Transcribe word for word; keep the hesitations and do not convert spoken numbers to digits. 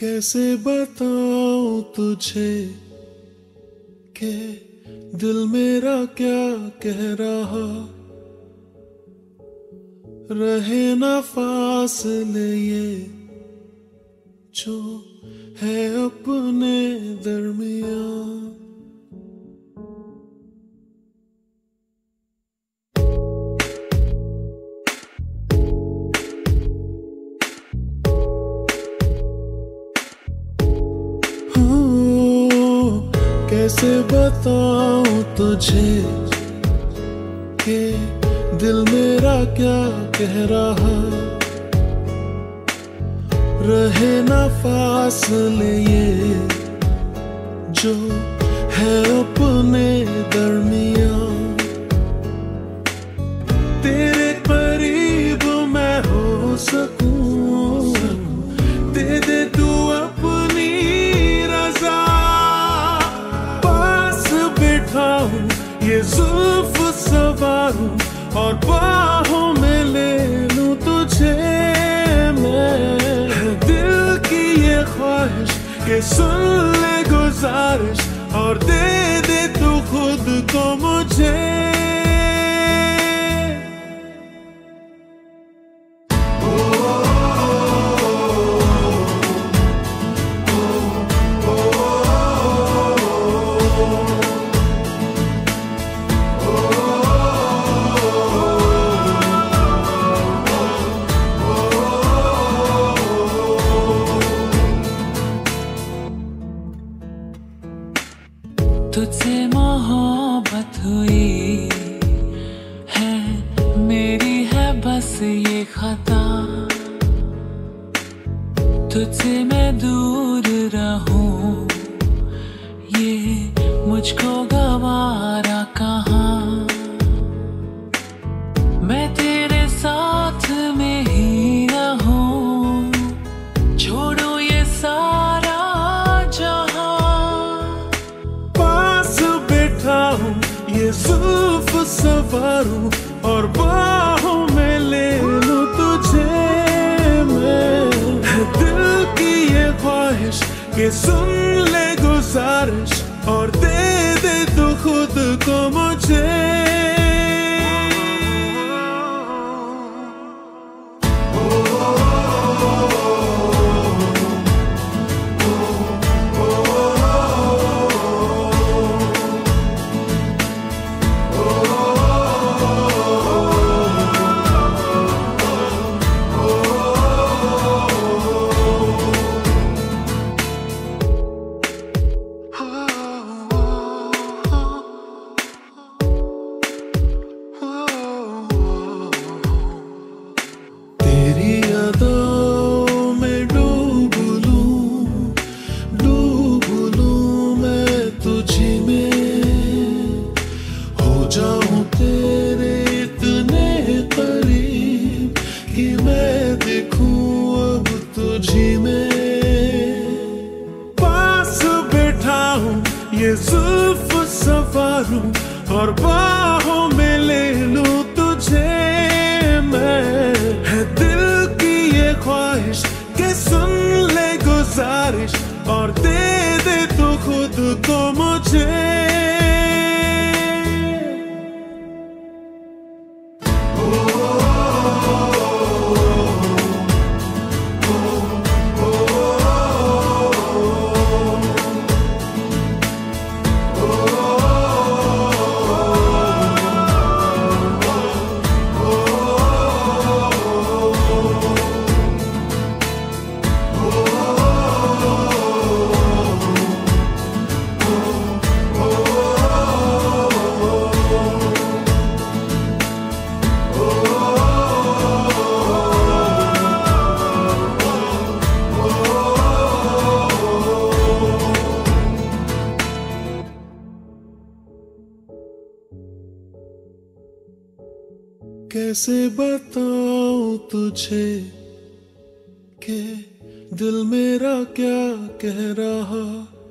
कैसे बताऊं तुझे कि दिल मेरा क्या कह रहा, रहे ना फासले ये जो है अपने दरमियां। कैसे बताऊं तुझे कि दिल मेरा क्या कह रहा, रहे ना फासले ये जो है अपने दरमियां। तेरे करीब मैं हो सकूं, दे दे तू अपनी रज़ा, ये जुल्फ सवारूं और बाहों में ले लूं तुझे मैं। दिल की ये ख्वाहिश के सुन ले गुजारिश और दे दे तू खुद को मुझे। तुझसे मोहब्बत हुई है मेरी, है बस ये खता, तुझसे मैं दूर रहूं ये मुझको गवारा कहाँ। मैं तेरे साथ में ही रहूं, छोड़ो ये सारा ये जुल्फ सवारूं और बाहों में ले लूं तुझे मैं। दिल की ये ख्वाहिश कि सुन ले गुजारिश और दे दे तू खुद को मुझे। ये जुल्फ सवारूं और बाहों में ले लूं तुझे मैं। है दिल की ये ख्वाहिश कि सुन ले गुजारिश और दे दे तू खुद को मुझे। कैसे बताऊं तुझे कि दिल मेरा क्या कह रहा,